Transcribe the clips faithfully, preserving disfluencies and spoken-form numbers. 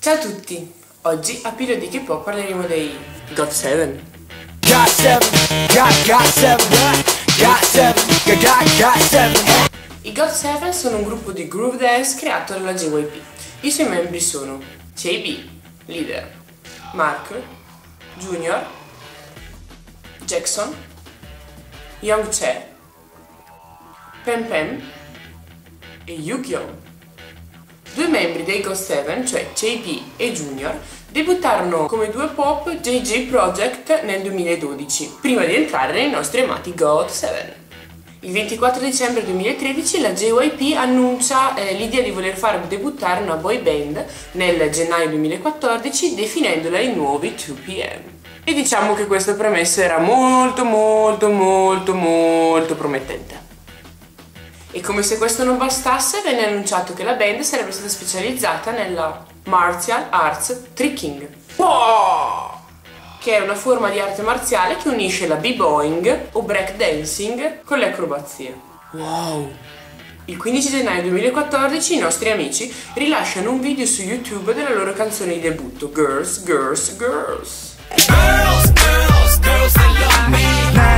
Ciao a tutti! Oggi a Pillola di K-pop parleremo dei got seven. got seven, got, got seven, got seven, got, got seven. I got seven sono un gruppo di groove dance creato dalla J Y P. I suoi membri sono J B, leader, Mark, Junior, Jackson, Youngchae, Pem Pem e Yukyeon. Due membri dei got seven, cioè J B e Junior, debuttarono come due pop J J Project nel duemiladodici, prima di entrare nei nostri amati got seven. Il ventiquattro dicembre duemilatredici la J Y P annuncia eh, l'idea di voler far debuttare una boy band nel gennaio duemilaquattordici, definendola i nuovi two P M. E diciamo che questa premessa era molto molto molto molto promettente. E come se questo non bastasse, venne annunciato che la band sarebbe stata specializzata nella Martial Arts Tricking, oh! che è una forma di arte marziale che unisce la b-boying o breakdancing con le acrobazie. Wow! Il quindici gennaio duemilaquattordici i nostri amici rilasciano un video su YouTube della loro canzone di debutto, Girls, Girls, Girls. Girls, girls, girls, they love me.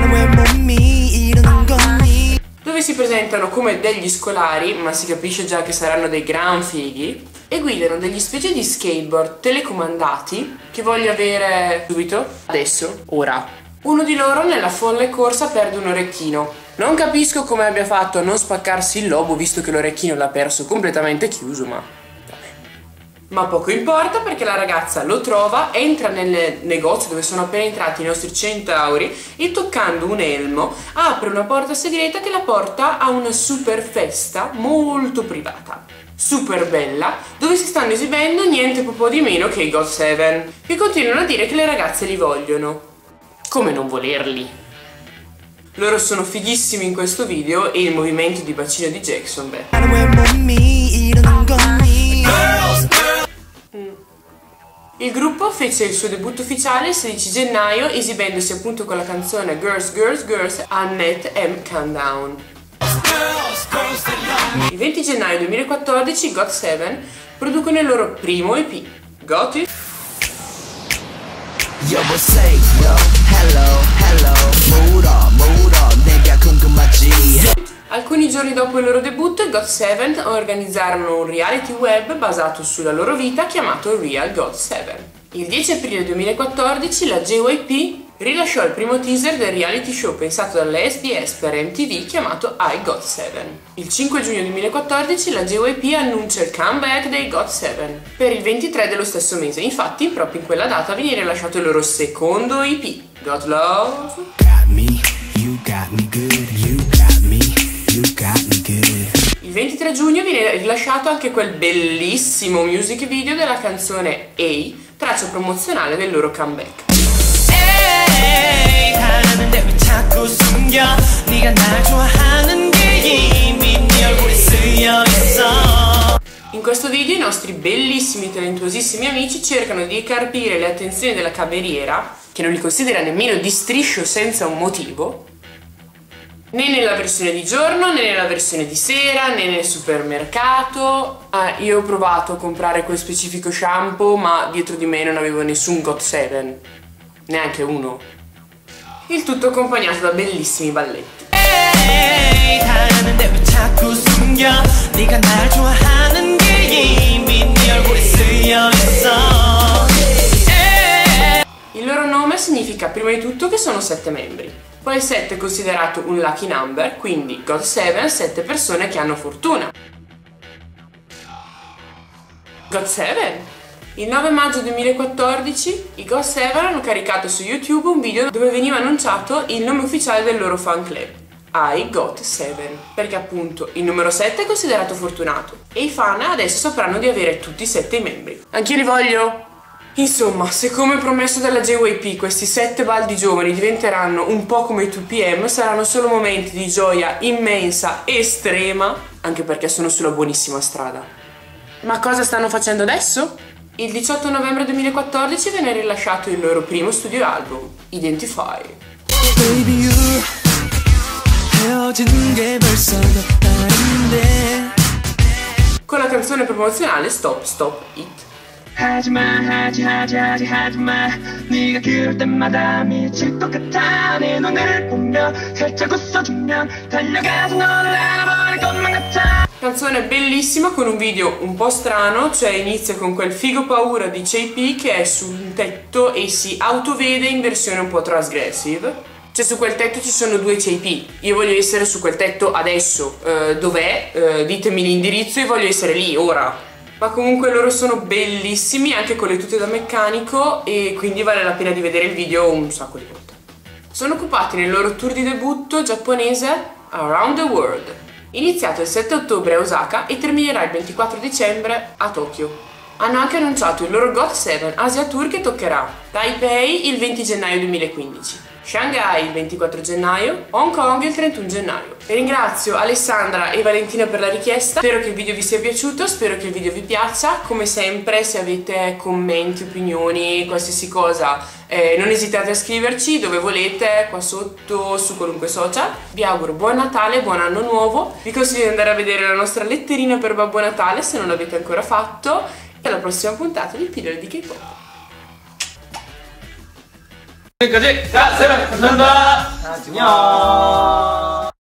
Dove si presentano come degli scolari, ma si capisce già che saranno dei gran fighi, e guidano degli specie di skateboard telecomandati che voglio avere subito, adesso, ora. Uno di loro nella folle corsa perde un orecchino. Non capisco come abbia fatto a non spaccarsi il lobo visto che l'orecchino l'ha perso completamente chiuso, ma... Ma poco importa perché la ragazza lo trova, entra nel negozio dove sono appena entrati i nostri centauri e toccando un elmo apre una porta segreta che la porta a una super festa molto privata, super bella, dove si stanno esibendo niente po' di meno che i got seven, che continuano a dire che le ragazze li vogliono. Come non volerli? Loro sono fighissimi in questo video e il movimento di bacino di Jackson, beh. Il gruppo fece il suo debutto ufficiale il sedici gennaio esibendosi appunto con la canzone Girls, Girls, Girls a Net M Countdown. Il venti gennaio duemilaquattordici i got seven producono il loro primo E P, Got It? Alcuni giorni dopo il loro debutto, i got seven organizzarono un reality web basato sulla loro vita chiamato Real got seven. Il dieci aprile duemilaquattordici la J Y P rilasciò il primo teaser del reality show pensato dalla S D S per M T V chiamato I got seven. Il cinque giugno duemilaquattordici la J Y P annuncia il comeback dei got seven per il ventitré dello stesso mese. Infatti, proprio in quella data viene rilasciato il loro secondo E P, Got Love. Got me, you got me good, you got me, you got me good. Il ventitré giugno viene rilasciato anche quel bellissimo music video della canzone A, traccia promozionale del loro comeback. In questo video i nostri bellissimi e talentuosissimi amici cercano di carpire le attenzioni della cameriera, che non li considera nemmeno di striscio senza un motivo, né nella versione di giorno, né nella versione di sera, né nel supermercato. Ah, io ho provato a comprare quel specifico shampoo, ma dietro di me non avevo nessun got seven, neanche uno. Il tutto accompagnato da bellissimi balletti. Il loro nome significa prima di tutto che sono sette membri. Poi il sette è considerato un lucky number, quindi got seven, sette persone che hanno fortuna. got seven? Il nove maggio duemilaquattordici i got seven hanno caricato su YouTube un video dove veniva annunciato il nome ufficiale del loro fan club, I got seven, perché appunto il numero sette è considerato fortunato e i fan adesso sapranno di avere tutti i sette i membri. Anch'io li voglio! Insomma, se come promesso dalla J Y P questi sette baldi giovani diventeranno un po' come i two P M, saranno solo momenti di gioia immensa, estrema, anche perché sono sulla buonissima strada. Ma cosa stanno facendo adesso? Il diciotto novembre duemilaquattordici venne rilasciato il loro primo studio album, Identify. Con la canzone promozionale Stop Stop It. 하지마 하지 하지 하지 하지마 네가 그럴 때마다 미칠 것 같아 내 눈을 보며 살짝 웃어주면 달려가서 너를 알아버릴 것만 같아. Canzone bellissima con un video un po' strano, cioè inizia con quel figo paura di J P che è su un tetto e si autovede in versione un po' transgressive. Cioè su quel tetto ci sono due J P, io voglio essere su quel tetto adesso, uh, dov'è? Uh, ditemi l'indirizzo e voglio essere lì, ora. Ma comunque loro sono bellissimi anche con le tute da meccanico e quindi vale la pena di vedere il video un sacco di volte. Sono occupati nel loro tour di debutto giapponese Around the World, iniziato il sette ottobre a Osaka e terminerà il ventiquattro dicembre a Tokyo. Hanno anche annunciato il loro got sette Asia Tour che toccherà Taipei il venti gennaio duemilaquindici, Shanghai il ventiquattro gennaio, Hong Kong il trentuno gennaio. Ringrazio Alessandra e Valentina per la richiesta, spero che il video vi sia piaciuto, spero che il video vi piaccia. Come sempre, se avete commenti, opinioni, qualsiasi cosa, eh, non esitate a scriverci dove volete, qua sotto, su qualunque social. Vi auguro buon Natale, buon anno nuovo, vi consiglio di andare a vedere la nostra letterina per Babbo Natale se non l'avete ancora fatto e alla prossima puntata di Pillole di K-pop. 지금까지 갓 세븐 감사합니다. 안녕.